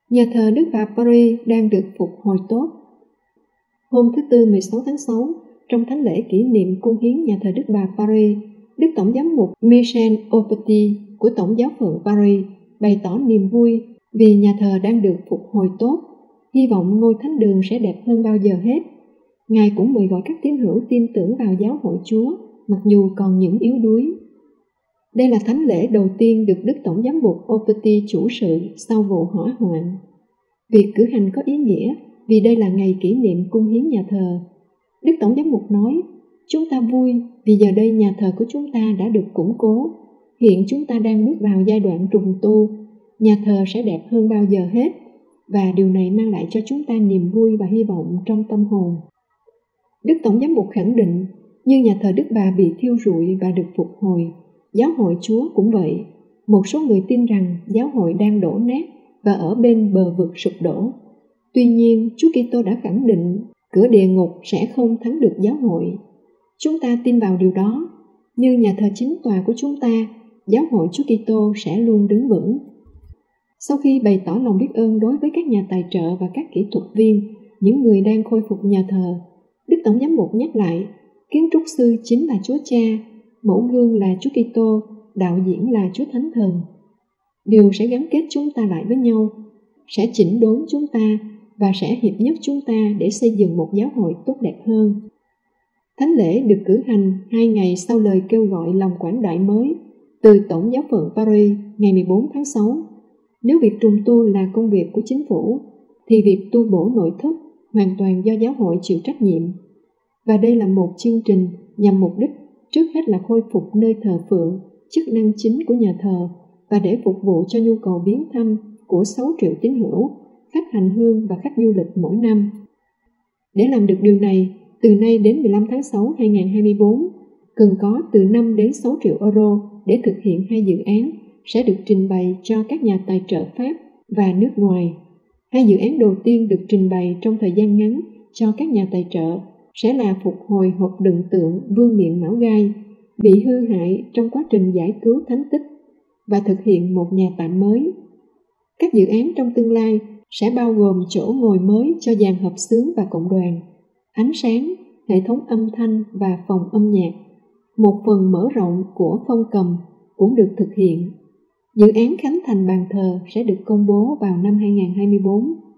Nhà thờ Đức Bà Paris đang được phục hồi tốt. Hôm thứ Tư 16 tháng 6, trong thánh lễ kỷ niệm cung hiến nhà thờ Đức Bà Paris, Đức Tổng giám mục Michel Aupetit của Tổng giáo phận Paris bày tỏ niềm vui vì nhà thờ đang được phục hồi tốt, hy vọng ngôi thánh đường sẽ đẹp hơn bao giờ hết. Ngài cũng mời gọi các tín hữu tin tưởng vào giáo hội Chúa, mặc dù còn những yếu đuối. Đây là thánh lễ đầu tiên được Đức Tổng giám mục Aupetit chủ sự sau vụ hỏa hoạn. Việc cử hành có ý nghĩa vì đây là ngày kỷ niệm cung hiến nhà thờ. Đức Tổng giám mục nói, chúng ta vui vì giờ đây nhà thờ của chúng ta đã được củng cố. Hiện chúng ta đang bước vào giai đoạn trùng tu. Nhà thờ sẽ đẹp hơn bao giờ hết, và điều này mang lại cho chúng ta niềm vui và hy vọng trong tâm hồn. Đức Tổng giám mục khẳng định, như nhà thờ Đức Bà bị thiêu rụi và được phục hồi, giáo hội Chúa cũng vậy. Một số người tin rằng giáo hội đang đổ nát và ở bên bờ vực sụp đổ. Tuy nhiên, Chúa Kitô đã khẳng định cửa địa ngục sẽ không thắng được giáo hội. Chúng ta tin vào điều đó. Như nhà thờ chính tòa của chúng ta, giáo hội Chúa Kitô sẽ luôn đứng vững. Sau khi bày tỏ lòng biết ơn đối với các nhà tài trợ và các kỹ thuật viên, những người đang khôi phục nhà thờ, Đức Tổng giám mục nhắc lại, kiến trúc sư chính là Chúa Cha, mẫu gương là Chúa Kitô, đạo diễn là Chúa Thánh Thần. Điều sẽ gắn kết chúng ta lại với nhau, sẽ chỉnh đốn chúng ta và sẽ hiệp nhất chúng ta để xây dựng một giáo hội tốt đẹp hơn. Thánh lễ được cử hành 2 ngày sau lời kêu gọi lòng quảng đại mới từ Tổng giáo phận Paris ngày 14 tháng 6. Nếu việc trùng tu là công việc của chính phủ, thì việc tu bổ nội thất hoàn toàn do giáo hội chịu trách nhiệm. Và đây là một chương trình nhằm mục đích trước hết là khôi phục nơi thờ phượng, chức năng chính của nhà thờ, và để phục vụ cho nhu cầu viếng thăm của 6 triệu tín hữu, khách hành hương và khách du lịch mỗi năm. Để làm được điều này, từ nay đến 15 tháng 6 2024, cần có từ 5 đến 6 triệu euro để thực hiện 2 dự án sẽ được trình bày cho các nhà tài trợ Pháp và nước ngoài. 2 dự án đầu tiên được trình bày trong thời gian ngắn cho các nhà tài trợ sẽ là phục hồi hộp đựng tượng Vương miện Mão Gai bị hư hại trong quá trình giải cứu thánh tích và thực hiện một nhà tạm mới. Các dự án trong tương lai sẽ bao gồm chỗ ngồi mới cho dàn hợp xướng và cộng đoàn, ánh sáng, hệ thống âm thanh và phòng âm nhạc. Một phần mở rộng của phong cầm cũng được thực hiện. Dự án khánh thành bàn thờ sẽ được công bố vào năm 2024.